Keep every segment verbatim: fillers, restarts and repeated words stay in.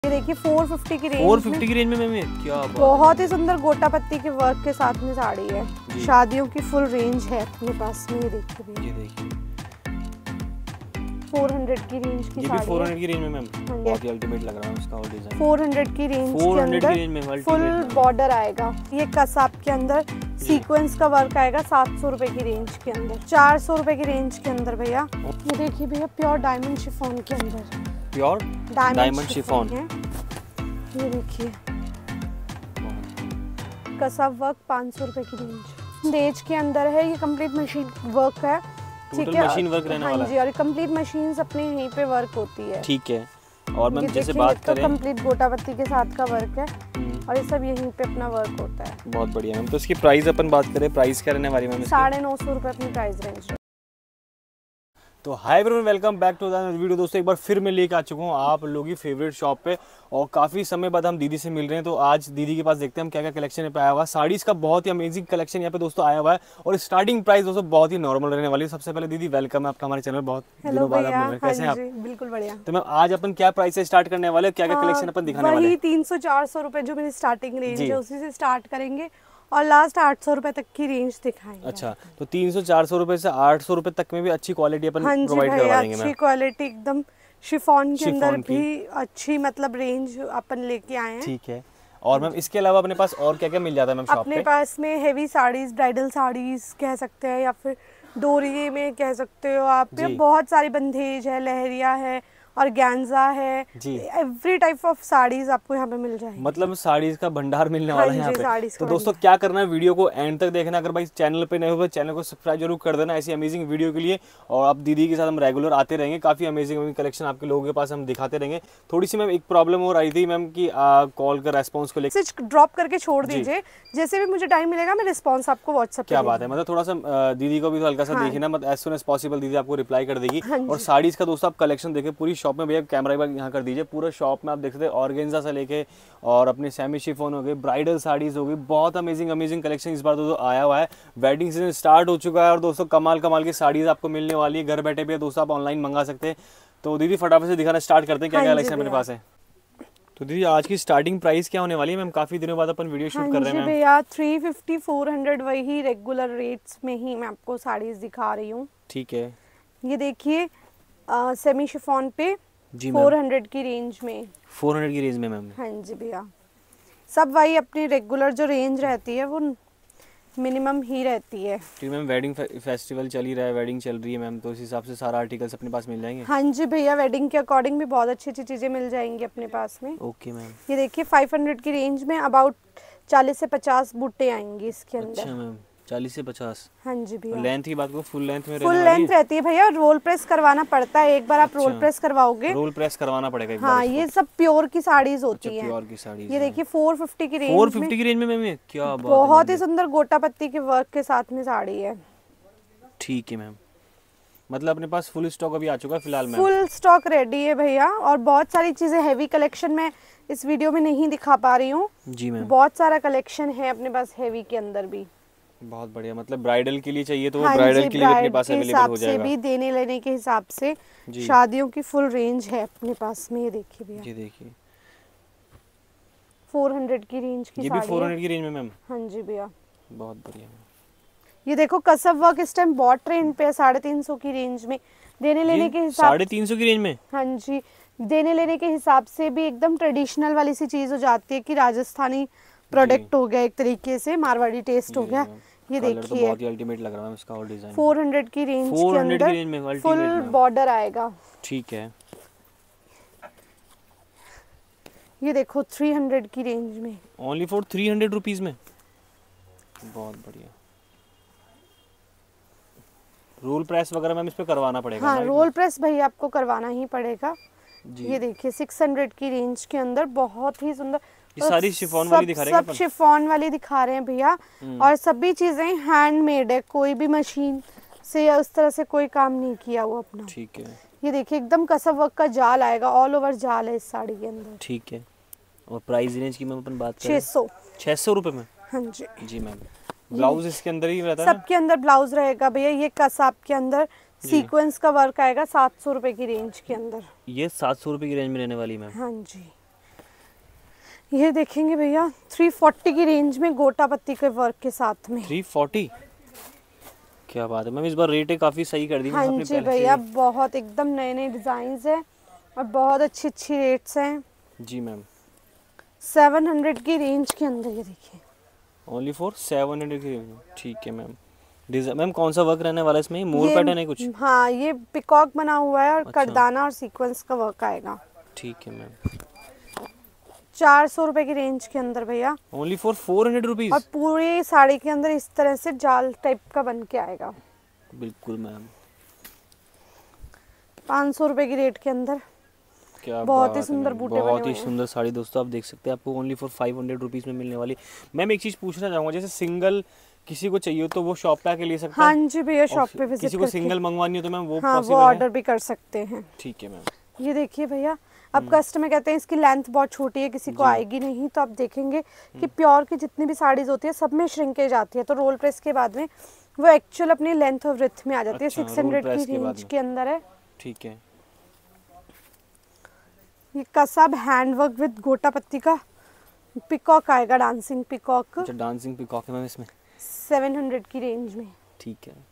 ये देखिए चार सौ पचास की रेंज चार सौ पचास की रेंज में मैम ये क्या बात है। बहुत ही सुंदर गोटा पत्ती के वर्क के साथ में साड़ी है। शादियों की फुल रेंज है अपने पास में। ये देखिए भैया, ये देखिए चार सौ की रेंज की ये साड़ी भी चार सौ है। की रेंज में मैम बहुत ही अल्टीमेट लग रहा है इसका और डिजाइन। चार सौ की रेंज के चार सौ की अंदर रेंज में फुल अल्टीमेट बॉर्डर आएगा। ये कसाब के अंदर सीक्वेंस का वर्क आएगा सात सौ रुपए की रेंज के अंदर, चार सौ रुपए की रेंज के अंदर भैया। ये देखिए भैया प्योर डायमंड शिफॉन के अंदर, प्योर डायमंड शिफॉन है। ये देखिए कसाब वर्क पाँच सौ रुपए की रेंज देज के अंदर है। ये कंप्लीट मशीन वर्क है, ठीक है, मशीन वर्क रहने वाला है। हाँ जी, और कंप्लीट मशीन्स अपने यहीं पे वर्क होती है, ठीक है। और मैम जैसे बात करें कंप्लीट गोटा पत्ती के साथ का वर्क है और ये सब यहीं पे अपना वर्क होता है। बहुत बढ़िया मैम। तो इसकी प्राइस अपन बात करें, प्राइस क्या रहने वाली मैम? साढ़े नौ सौ रुपए अपनी प्राइस रेंज। तो hi everyone, welcome back to the video. दोस्तों एक बार फिर मैं लेके आ चुका हूँ आप लोगों की फेवरेट शॉप पे और काफ़ी समय बाद हम दीदी से मिल रहे हैं। तो आज दीदी के पास देखते हैं हम क्या क्या कलेक्शन पे आया हुआ है। साड़ीज़ का बहुत ही अमेजिंग कलेक्शन यहाँ पे दोस्तों आया हुआ है और स्टार्टिंग प्राइस दोस्तों बहुत ही नॉर्मल रहने वाली है। सबसे पहले दीदी वेलकम है आपका हमारे चैनल, बहुत दिनों बाद आप मिल रहे हैं। कैसे हैं आप? बिल्कुल बढ़िया। तो मैम आज अपन क्या प्राइस से स्टार्ट करने वाले, क्या क्या कलेक्शन अपन दिखाने वाले हैं? तीन सौ चार सौ रुपए जो मेरी स्टार्टिंग रेंज है उसी से स्टार्ट करेंगे और लास्ट आठ सौ रुपए तक की रेंज दिखाएंगे। अच्छा, तो तीन सौ चार सौ रुपए से आठ सौ रुपए तक में भी अच्छी क्वालिटी अपन प्रोवाइड करवा देंगे। अच्छी क्वालिटी एकदम शिफॉन के अंदर भी अच्छी मतलब रेंज अपन लेके आए हैं, ठीक है। और मैम इसके अलावा अपने पास और क्या क्या मिल जाता है मैम शॉप पे? अपने पास में हेवी साड़ीज, ब्राइडल साड़ीज कह सकते हैं या फिर डोरिये में कह सकते हो आप, बहुत सारी बंधेज है, लहरिया है और गैंजा है, एवरी टाइप ऑफ साड़ीज आपको यहाँ पे मिल जाएगी। मतलब साड़ीज का भंडार मिलने वाला है यहाँ पे। तो दोस्तों क्या करना है, वीडियो को एंड तक देखना। अगर भाई चैनल पे नए हो तो चैनल को सब्सक्राइब जरूर कर देना ऐसी अमेजिंग वीडियो के लिए। और आप दीदी के साथ हम रेगुलर आते रहेंगे, काफी अमेजिंग कलेक्शन आपके लोगों के पास हम दिखाते रहेंगे। थोड़ी सी मैम एक प्रॉब्लम हो रही थी मैम की कॉल का रेस्पॉन्स को लेकर, ड्रॉप करके छोड़ दीजिए, जैसे भी मुझे टाइम मिलेगा मैं रिस्पॉन्स आपको व्हाट्सएप। क्या बात है, मतलब थोड़ा सा दीदी को भी तो हल्का सा देखना, मतलब एज सुन एज पॉसिबल दीदी आपको रिप्लाई कर देगी। और साड़ीज का दोस्तों आप कलेक्शन देखें पूरी शॉप में, भैया कैमरा यहाँ कर दीजिए, पूरा शॉप में आप देख सकते हैं ऑर्गेन्जा से लेके और अपने सेमी शिफॉन हो गए, ब्राइडल साड़ीज हो गई, बहुत अमेजिंग अमेजिंग कलेक्शन इस बार दोस्तों आया हुआ है। वेडिंग सीजन स्टार्ट हो चुका है और दोस्तों कमाल कमाल की साड़ीज आपको मिलने वाली है। घर बैठे भी दोस्तों आप ऑनलाइन मंगा सकते हैं। तो दीदी फटाफट से दिखाना स्टार्ट करते हैं क्या क्या कलेक्शन मेरे पास है। तो दीदी आज की स्टार्टिंग प्राइस क्या होने वाली है मैम? काफी दिनों बाद अपन वीडियो शूट कर रहे हैं भैया। थ्री फिफ्टी फोर हंड्रेड वही रेगुलर रेट्स में ही मैं आपको साड़ीज दिखा रही हूँ, ठीक है। ये देखिए सेमी शिफॉन पे जी चार सौ की रेंज में, चार सौ की रेंज में मैम। हाँ जी भैया, सब वही अपनी रेगुलर जो रेंज रहती है वो मिनिमम ही रहती है। तो मैम वेडिंग फेस्टिवल चल ही रहा है, वेडिंग चल रही है मैम, तो इस हिसाब से सारा आर्टिकल्स अपने पास मिल जाएंगे। हाँ जी भैया, वेडिंग के अकॉर्डिंग भी बहुत अच्छी अच्छी चीजें मिल जाएंगी अपने पास में। Okay ma'am. ये देखिए पाँच सौ की रेंज में अबाउट चालीस से पचास बूटे आएंगे इसके अंदर। अच्छा मैम, चालीस से पचास। हाँ जी भैया। लेंथ की बात को फुल लेंथ में फुल लेंथ रहती है भैया, रोल प्रेस करवाना पड़ता है। एक बार आप रोल प्रेस करवाओगे, रोल प्रेस करवाना पड़ेगा एक बार। हाँ, ये सब प्योर की साड़ीज होती हैं। प्योर की साड़ीज। ये देखिए चार सौ पचास की रेंज चार सौ पचास की रेंज में मैम ये क्या बात है, बहुत ही सुंदर गोटा पत्ती के वर्क के साथ में साड़ी है। ठीक है मैम, मतलब अपने पास फुल स्टॉक अभी आ चुका है फिलहाल मैम? फुल स्टॉक रेडी है भैया और बहुत सारी चीजें हेवी कलेक्शन में इस वीडियो में नहीं दिखा पा रही हूँ जी मैम। बहुत सारा कलेक्शन है अपने पास हेवी के अंदर भी। बहुत बढ़िया, मतलब ब्राइडल के लिए चाहिए तो हाँ ब्राइडल के लिए अपने पास अवेलेबल हो जाएगा। भी देने लेने के हिसाब से शादियों की फुल रेंज है अपने पास में। ये देखिए भैया, ये देखिए चार सौ की रेंज की ये भी चार सौ की रेंज में मैम। हाँ जी भैया, बहुत बढ़िया। ये देखो कसब वर्क इस टाइम बहुत ट्रेंड पे है, साढ़े तीन सौ की रेंज में देने लेने के हिसाब। साढ़े तीन सौ की रेंज में? हाँ जी, देने लेने के हिसाब से भी एकदम ट्रेडिशनल वाली सी चीज हो जाती है कि राजस्थानी प्रोडक्ट हो गया, एक तरीके से मारवाड़ी टेस्ट हो गया। ये देखिए तो बहुत ही अल्टीमेट लग रहा है इसका और डिजाइन। चार सौ की रेंज के अंदर फुल बॉर्डर आएगा, ठीक है। ये देखो तीन सौ की रेंज में, only for three hundred rupees में, बहुत बढ़िया। रोल प्रेस वगैरह मैम इस पे करवाना पड़ेगा? हाँ, रोल प्रेस भाई आपको करवाना ही पड़ेगा। ये देखिए छह सौ की रेंज के अंदर बहुत ही सुंदर, ये सारी शिफॉन वाली दिखा रहे हैं, सब शिफॉन वाली दिखा रहे हैं भैया। और सभी चीजें हैंडमेड है, कोई भी मशीन से या उस तरह से कोई काम नहीं किया हुआ अपना, ठीक है। ये देखिए एकदम कसब वर्क का जाल आएगा, ऑल ओवर जाल है इस साड़ी के अंदर, ठीक है। और प्राइस रेंज की मैम अपन बात करें? छह सौ छह सौ रुपए में। हाँ जी जी मैम। ब्लाउज इसके अंदर ही रहता है? सबके अंदर ब्लाउज रहेगा भैया। ये कसाब के अंदर सीक्वेंस का वर्क आएगा सात सौ रुपए की रेंज के अंदर। ये सात सौ रुपए की रेंज में रहने वाली मैम? हाँ जी। ये देखेंगे भैया थ्री फोर्टी की रेंज में गोटा पत्ती के वर्क के साथ में। थ्री फोर्टी, क्या बात है मैम, इस बार रेट काफी सही कर दी। हाँ जी भैया, बहुत एकदम नए नए डिजाइन है और बहुत अच्छी अच्छी रेट्स हैं जी मैम। सेवन हंड्रेड की रेंज के अंदर ये देखिए, ओनली फॉर सेवन हंड्रेड की रेंज। ठीक है मैम। डिजाइन मैम कौन सा वर्क रहने वाला है इसमें, मोर पैटर्न है कुछ? हाँ, ये पिकॉक बना हुआ है और अच्छा। करदाना और सीक्वेंस का वर्क आएगा। ठीक है मैम। चार सौ रुपए की रेंज के अंदर भैया, only for four hundred rupees. और पूरी साड़ी के अंदर इस तरह से जाल टाइप का बन के आएगा। बिल्कुल मैम। पाँच सौ रुपए की रेट के अंदर क्या बहुत ही सुंदर बूटे बने हुए हैं। बहुत ही सुंदर साड़ी दोस्तों, आप देख सकते हैं आपको only for five hundred rupees में मिलने वाली। मैम एक चीज पूछना चाहूंगा, जैसे सिंगल किसी को चाहिए तो वो शॉप पे आके ले सकते हैं? हाँ जी भैया, शॉप पे विजिट किसी को सिंगल मंगवानी हो तो मैम वो हाँ, पॉसिबल वो है? ऑर्डर भी कर सकते हैं। ठीक है मैम। ये देखिए भैया, अब कस्टमर कहते हैं इसकी लेंथ बहुत छोटी है, किसी को आएगी नहीं, तो आप देखेंगे कि प्योर की जितनी भी साड़ीज होती है सब में श्रिंकेज आती है, तो रोल प्रेस के बाद में वो एक्चुअल अपनी लेंथ और विड्थ में आ जाती है। अच्छा, सिक्स हंड्रेड roll press की के बाद रेंज में। के अंदर है। ठीक है। ये कसब हैंड वर्क विद गोटा पत्ती का पिकॉक आएगा, डांसिंग पिकॉक। अच्छा, डांसिंग पिकॉक है मैम इसमें। सेवन हंड्रेड की रेंज में। ठीक है।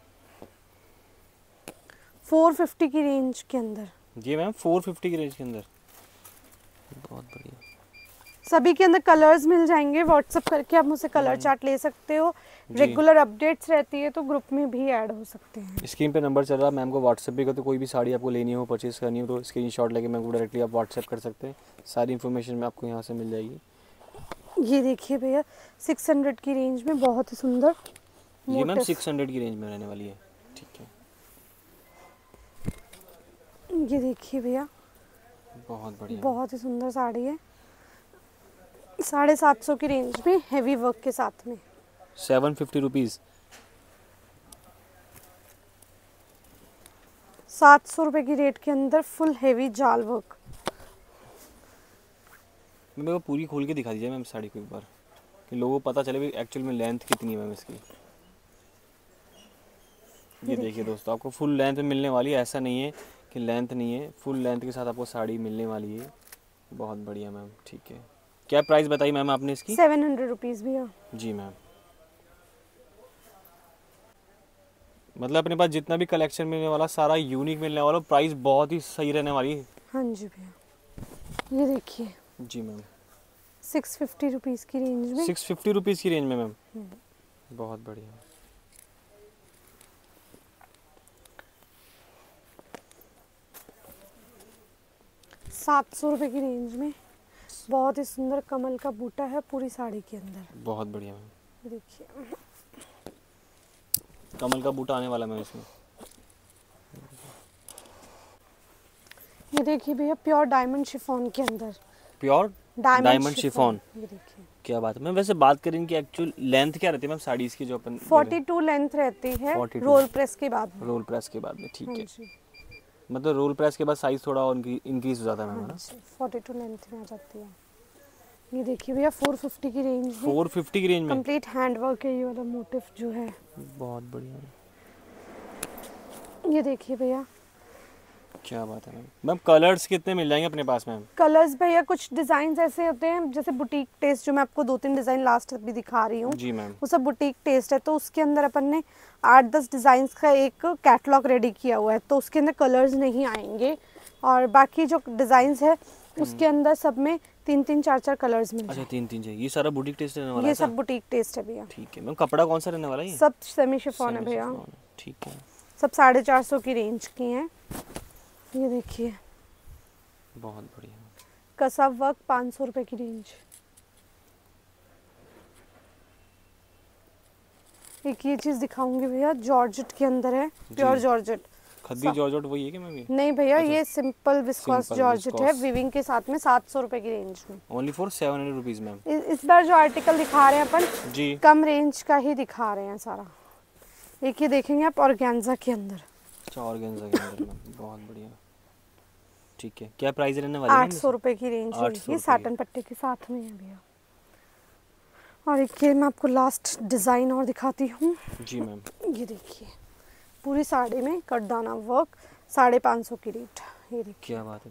फोर फिफ्टी की रेंज के अंदर। जी मैम, फोर फिफ्टी की रेंज के अंदर, बहुत बढ़िया। सभी के अंदर कलर्स मिल जाएंगे, व्हाट्सएप करके आप मुझसे कलर चार्ट ले सकते हो। रेगुलर अपडेट्स रहती है तो ग्रुप में भी ऐड हो सकते हैं। स्क्रीन पे नंबर चल रहा है, मैम को व्हाट्सएप भी कर, तो कोई भी साड़ी आपको लेनी हो, परचेज करनी हो तो स्क्रीनशॉट लेके मैम को डायरेक्टली आप व्हाट्सएप कर सकते हैं। सारी इन्फॉर्मेशन में आपको यहाँ से मिल जाएगी। ये देखिए भैया, सिक्स हंड्रेड की रेंज में बहुत ही सुंदर। ये मैम सिक्स हंड्रेड की रेंज में रहने वाली है। ठीक है। ये देखिए भैया, बहुत बढ़िया, बहुत ही सुंदर साड़ी है, साढ़े सात सौ की रेंज में हेवी वर्क के साथ में। Seven fifty rupees. सात सौ रुपए की रेट के अंदर फुल हेवी जाल वर्क। मेरे को पूरी खोल के दिखा दीजिए मैम साड़ी को एक बार, कि लोगों को पता चले भी एक्चुअल में लेंथ कितनी है मैम इसकी। ये देखिए दोस्तों, आपको फुल लेंथ में मिलने वाली है, ऐसा नहीं है कि लेंथ नहीं है, फुल लेंथ के साथ आपको साड़ी मिलने वाली है। बहुत बढ़िया मैम। ठीक है, क्या प्राइस बताई मैम आपने इसकी? सेवन हंड्रेड रुपीज भैया। जी मैम। मतलब अपने पास जितना भी कलेक्शन मिलने वाला सारा यूनिक मिलने वाला, प्राइस बहुत ही सही रहने वाली है। हाँ जी भैया, ये देखिए। जी मैम। सिक्स फिफ्टी रुपीज की रेंज में। सिक्स फिफ्टी रुपीज की रेंज में मैम, बहुत बढ़िया। सात सौ रुपए की रेंज में बहुत ही सुंदर कमल का बूटा है पूरी साड़ी के अंदर। बहुत बढ़िया मैम। देखिए, कमल का बूटा आने वाला मैम इसमें। ये देखिए भैया, प्योर डायमंड शिफॉन के अंदर। Pure diamond chiffon. ये देखिए, क्या बात है मैम। वैसे बात करें कि एक्चुअल लेंथ क्या रहती है मैम साड़ीज की, जो अपन फोर्टी टू लेंथ रहती है बयालीस रोल प्रेस के बाद में। रोल प्रेस के बाद में। ठीक हाँ है, जी, मतलब रोल प्रेस के बाद साइज थोड़ा और इंक्रीज हो जाता है मैम, है ना? फोर्टी टू लेंथ में आ जाती है। ये देखिए भैया, फोर फिफ्टी की रेंज में। फोर फिफ्टी की रेंज में कंप्लीट हैंड वर्क है, ये वाला मोटिव जो है। बहुत बढ़िया। ये देखिए भैया, क्या बात है मैम। मैम कलर्स कितने मिल जाएंगे अपने पास मैम? कलर्स भैया कुछ डिजाइन ऐसे होते हैं जैसे बुटीक टेस्ट, जो मैं आपको दो तीन डिजाइन लास्ट भी दिखा रही हूँ। जी मैम। वो सब बुटीक टेस्ट है, तो उसके अंदर अपन ने आठ दस डिजाइन का एक कैटलॉग रेडी किया हुआ है, तो उसके अंदर कलर्स नहीं आएंगे, और बाकी जो डिजाइन है उसके अंदर सब में तीन तीन चार चार कलर्स मिल अच्छा, तीन तीन चाहिए। ये सारा बुटीक टेस्ट रहने वाला है? ये सब बुटीक टेस्ट है भैया। ठीक है मैम। कपड़ा कौन सा रहने वाला है? सब सेमी शिफॉन है भैया। ठीक है। सब साढ़े चार सौ की रेंज की हैं। ये देखिए, बहुत बढ़िया। कसब वर्क पाँच सौ रुपए की रेंज। एक ये चीज दिखाऊंगी भैया, जॉर्जेट के अंदर है, प्योर जॉर्जेट। खद्दी जॉर्जेट वही है क्या मैम? ये नहीं भैया, अच्छा। ये सिंपल विस्कोस जॉर्जेट है, विविंग के साथ में सात सौ रुपए की रेंज में। Only for seven hundred rupees ma'am. इस बार जो आर्टिकल दिखा रहे हैं अपन जी, कम रेंज का ही दिखा रहे हैं सारा। एक ये देखेंगे आप ऑर्गेन्जा के अंदर। अच्छा, ऑर्गेन्जा के अंदर मैम, बहुत बढ़िया। ठीक है, क्या प्राइस रहने वाली है? आठ सौ रुपए की रेंज है, ये साटन पट्टे के साथ में है भैया। और एक ये मैं आपको लास्ट डिजाइन और दिखाती हूँ। जी मैम। ये देखिए, पूरी साड़ी में कटदाना वर्क, साढ़े पाँच सौ की रेट। ये देखिए, क्या बात है मैम।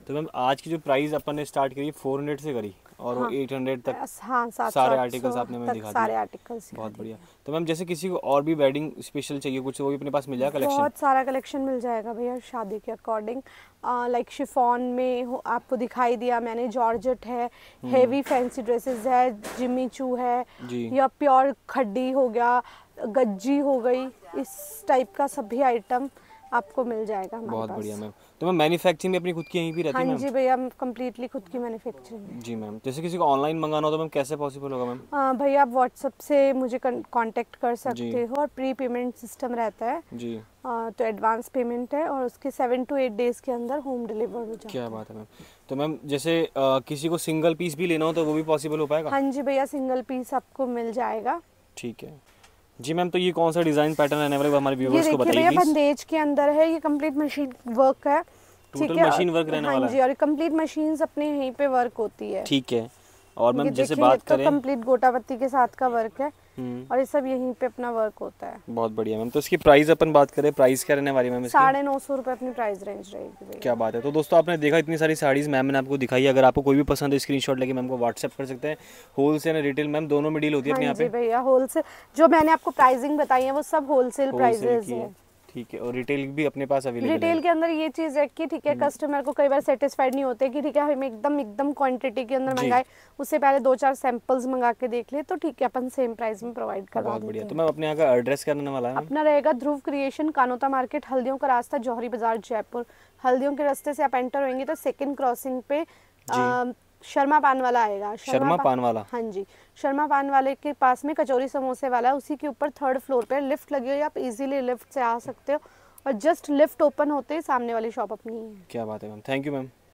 तो मैम आज की जो प्राइस अपन ने स्टार्ट करी फोर हंड्रेड से करी और हाँ, वो एट हंड्रेड तक हाँ, सारे आर्टिकल्स आपने हमें दिखा दिए। सारे आर्टिकल्स बहुत बढ़िया। तो मैम जैसे किसी को और भी वेडिंग स्पेशल चाहिए कुछ, वो भी अपने पास मिल जाएगा कलेक्शन? बहुत सारा कलेक्शन मिल जाएगा भैया शादी के अकॉर्डिंग। लाइक शिफॉन में हो, आपको दिखाई दिया मैंने, जॉर्जेट है, हेवी फैंसी ड्रेसेस है, जिमी चू है, या प्योर खड्डी हो गया, गज्जी हो गई, इस टाइप का सभी आइटम आपको मिल जाएगा। बहुत बढ़िया मैम। तो मैम मैन्युफैक्चरिंग में अपनी खुद की यहीं भी रहती है? हाँ जी भैया, कंप्लीटली खुद की मैन्युफैक्चरिंग। जी मैम। जैसे किसी को ऑनलाइन मंगाना हो तो मैम कैसे पॉसिबल होगा मैम? भैया आप व्हाट्सएप से मुझे कांटेक्ट कर सकते हो और प्री पेमेंट सिस्टम रहता है जी। आ, तो एडवांस पेमेंट है और उसके सेवन टू एट डेज के अंदर होम डिलीवर हो जाता है। क्या बात है मैम। तो मैम जैसे आ, किसी को सिंगल पीस भी लेना हो तो वो भी पॉसिबल हो पाएगा? हाँ जी भैया, सिंगल पीस आपको मिल जाएगा। ठीक है जी मैम। तो ये कौन सा डिजाइन पैटर्न रहने वाला है हमारे व्यूअर्स को बताइए प्लीज। बंदेज के अंदर है, ये कंप्लीट मशीन वर्क है। टोटल मशीन वर्क रहने वाला है? हाँ जी, और कंप्लीट मशीन्स अपने यहीं पे वर्क होती है। ठीक है। और मैम जैसे बात करें, तो कंप्लीट गोटापत्ती के साथ का वर्क है और ये सब यहीं पे अपना वर्क होता है। बहुत बढ़िया मैम। तो इसकी प्राइस अपन बात करें, प्राइस क्या रहने वाली है मैम? साढ़े नौ सौ रुपए अपनी प्राइस रेंज रहेगी। क्या बात है। तो दोस्तों आपने देखा इतनी सारी साड़ीज मैम ने आपको दिखाई। अगर आपको कोई भी पसंद है स्क्रीनशॉट लेके मैम को व्हाट्सएप कर सकते हैं। होलसेल एंड रिटेल मैम दोनों में डील होती है अपने यहाँ पे? भैया होलसेल, जो मैंने आपको प्राइसिंग बताई है वो सब होलसेल प्राइसेस है। ठीक है। और रिटेल भी अपने पास अवेलेबल है? रिटेल के अंदर ये चीज़ है कि ठीक है, कस्टमर को कई बार सेटिस्फाइड नहीं होते कि ठीक है हमें एकदम एकदम क्वांटिटी के अंदर मंगाए, उससे पहले दो चार सैंपल्स मंगा के देख ले तो ठीक है, अपन सेम प्राइस में प्रोवाइड करवा देते हैं। बहुत बढ़िया। तो मैं अपने यहाँ का एड्रेस क्या रहने वाला है? अपना रहेगा ध्रुव क्रिएशन, कानोता मार्केट, हल्दियों का रास्ता, जौहरी बाजार, जयपुर। हल्दियों के रास्ते से आप एंटर होंगे तो सेकंड क्रॉसिंग पे शर्मा पान वाला आएगा। शर्मा, शर्मा पान वाला? हाँ जी, शर्मा पान वाले के पास में कचौरी समोसे वाला है, उसी के ऊपर थर्ड फ्लोर पे लिफ्ट लगी हुई है, आप इजीली लिफ्ट से आ सकते हो और जस्ट लिफ्ट ओपन होते ही सामने वाली शॉप अपनी है। क्या बात है मैम। Thank you ma'am.